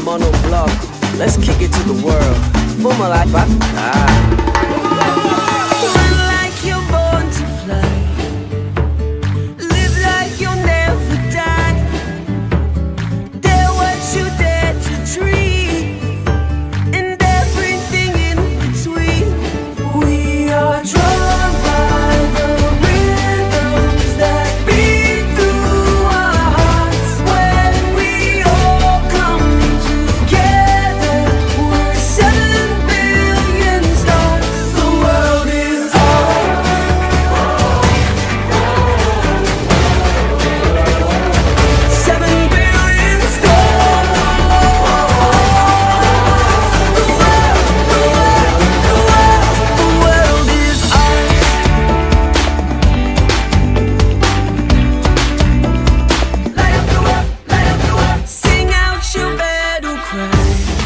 monoblock. Let's kick it to the world. Fuma like run like you're born to fly. Live like you'll never die. Dare what you dare to dream, and everything in between. We are drawn by the rhythms that beat through our hearts. When we all come together, we're 7 billion stars. The world is ours. 7 billion stars. The world is ours. Light up the world, light up the world. Sing out your battle cry.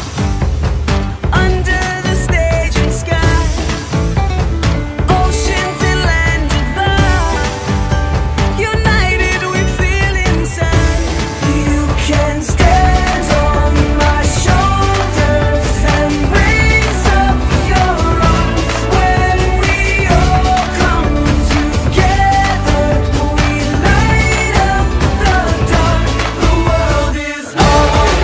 Under the stage and sky, oceans and land divide. United we feel inside. You can stand on my shoulders and raise up your arms. When we all come together, we light up the dark. The world is ours.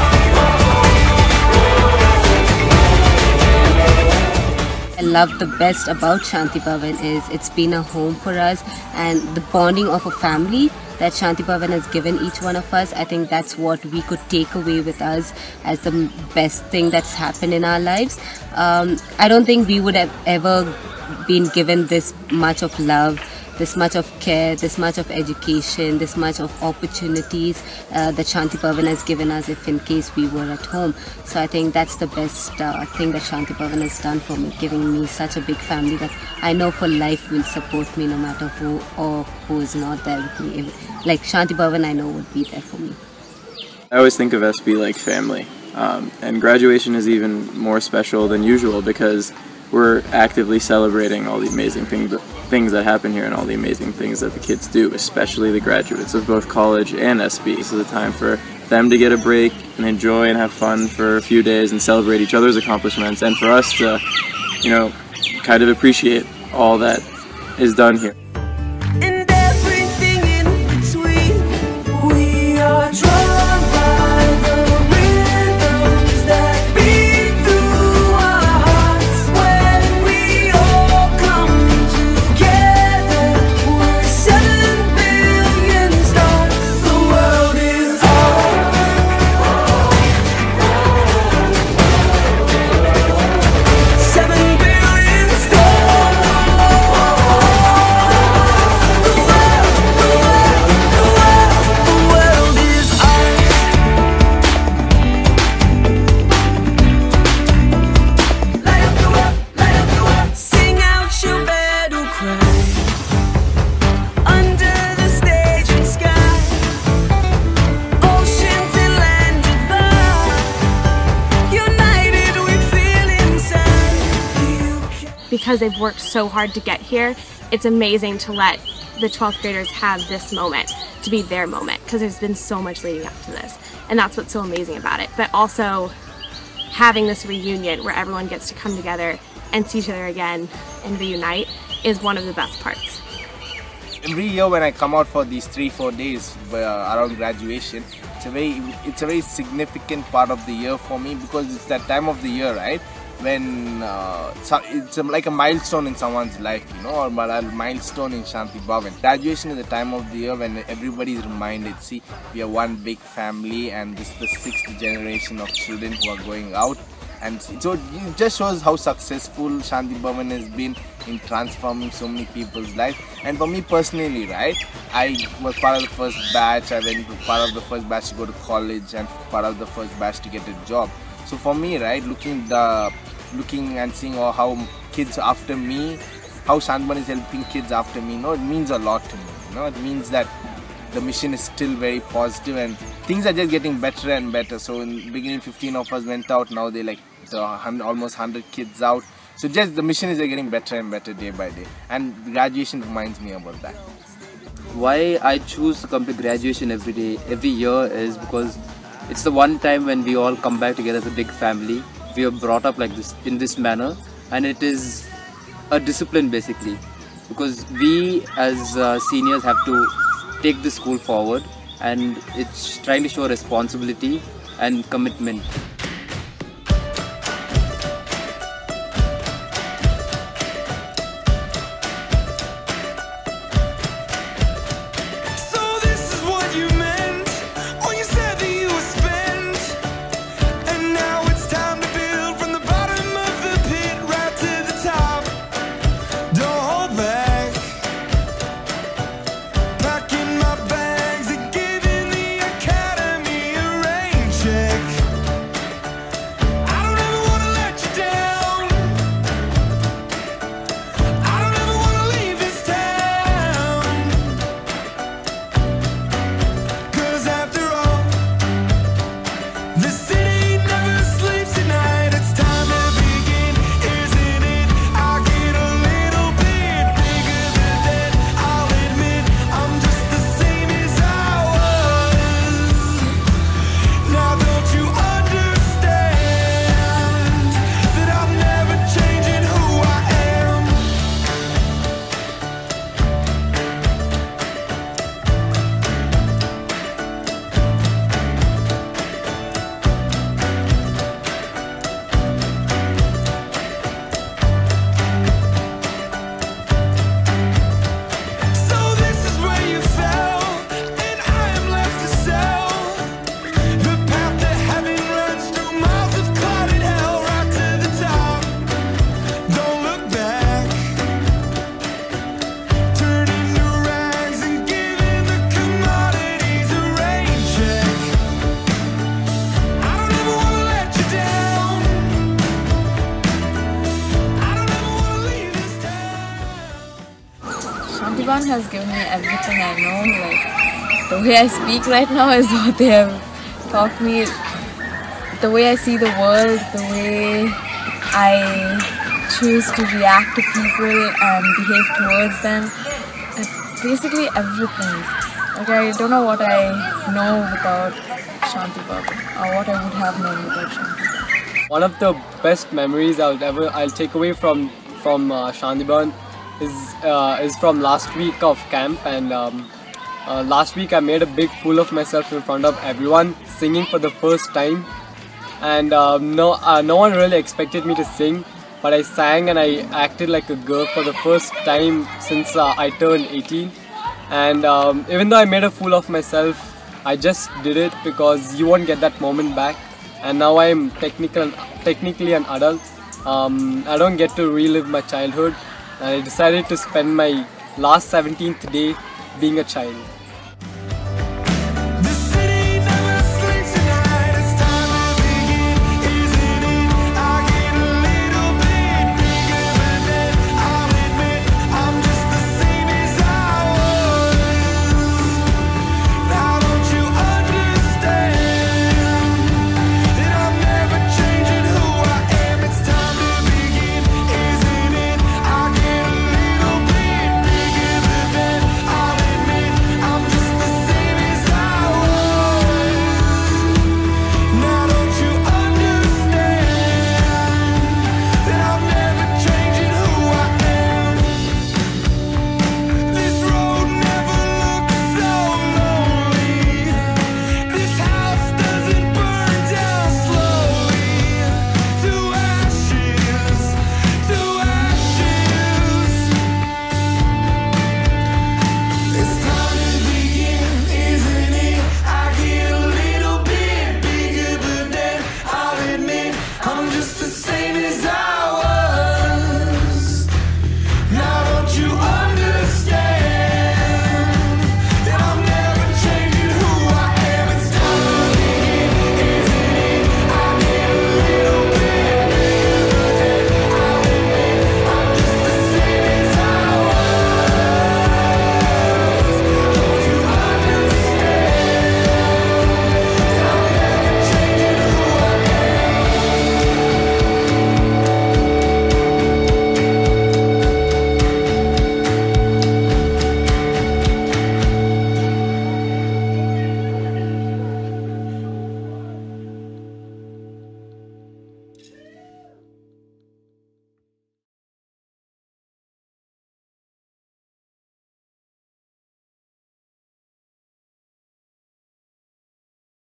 I love the best about Shanti Bhavan is it's been a home for us, and the bonding of a family that Shanti Bhavan has given each one of us. I think that's what we could take away with us as the best thing that's happened in our lives. I don't think we would have ever been given this much of love, this much of care, this much of education, this much of opportunities that Shanti Bhavan has given us if in case we were at home. So I think that's the best thing that Shanti Bhavan has done for me, giving me such a big family that I know for life will support me no matter who or who is not there with me. Like Shanti Bhavan, I know would be there for me. I always think of SB like family, and graduation is even more special than usual because we're actively celebrating all the amazing things that happen here and all the amazing things that the kids do, especially the graduates of both college and SB. This is a time for them to get a break and enjoy and have fun for a few days and celebrate each other's accomplishments, and for us to, you know, kind of appreciate all that is done here. And everything in between. We are drawn by the rhythms that beat through our hearts. When we all come together, we're 7 billion stars. The world is ours. 7 billion stars. The world is ours. Light up the world, light up the world. Sing out your battle cry. Under the stage and sky, oceans and land divide. United we feel inside. Because they've worked so hard to get here, it's amazing to let the 12th graders have this moment to be their moment, because there's been so much leading up to this, and that's what's so amazing about it. But also having this reunion where everyone gets to come together and see each other again and reunite is one of the best parts. Every year when I come out for these 3-4 days around graduation, it's a very significant part of the year for me, because it's that time of the year, right, when it's like a milestone in someone's life, you know, or a milestone in Shanti Bhavan. Graduation is the time of the year when everybody is reminded, see, we are one big family and this is the 6th generation of children who are going out. And so it just shows how successful Shanti Bhavan has been in transforming so many people's lives. And for me personally, right, I was part of the first batch. I went part of the first batch to go to college and part of the first batch to get a job. So for me, right, looking and seeing how kids after me, how Shanti Bhavan is helping kids after me, you know, it means a lot to me. You know, it means that the mission is still very positive and things are just getting better and better. So in the beginning 15 of us went out, now they like almost 100 kids out. So just the mission is getting better and better day by day, and graduation reminds me about that. Why I choose to come to graduation every year is because it's the one time when we all come back together as a big family. We are brought up like this, in this manner, and it is a discipline basically, because we as seniors have to take the school forward, and it's trying to show responsibility and commitment. So this is what you meant when you said that you would spend. And now it's time to build from the bottom of the pit right to the top. Don't hold back. Packing my bags and giving the academy a rain check. I don't ever want to let you down. I don't ever want to leave this town. 'Cause after all, the city never sleeps at night. It's time to begin, isn't it? I get a little bit bigger than that. I'll admit I'm just the same as I was. Now don't you understand that I'm never changing who I am? So this is where you fell, and I am left to sell. The path to heaven runs through miles of clouded hell, right to the top. Don't look back. Turning to rags and giving the commodities a rain check. I don't ever want to let you down. I don't ever want to leave this town. Shanti Bhavan has given me everything I know. Like, the way I speak right now is what they have taught me. The way I see the world, the way I choose to react to people and behave towards them. Basically everything. Like, I don't know what I know without Shanti Bhavan, or what I would have known without Shanti Bhavan. One of the best memories I'll take away from Shanti Bhavan is from last week of camp, and last week I made a big fool of myself in front of everyone, singing for the first time, and no one really expected me to sing, but I sang and I acted like a girl for the first time since I turned 18, and even though I made a fool of myself, I just did it because you won't get that moment back. And now I'm technically an adult. I don't get to relive my childhood, and I decided to spend my last 17th day being a child.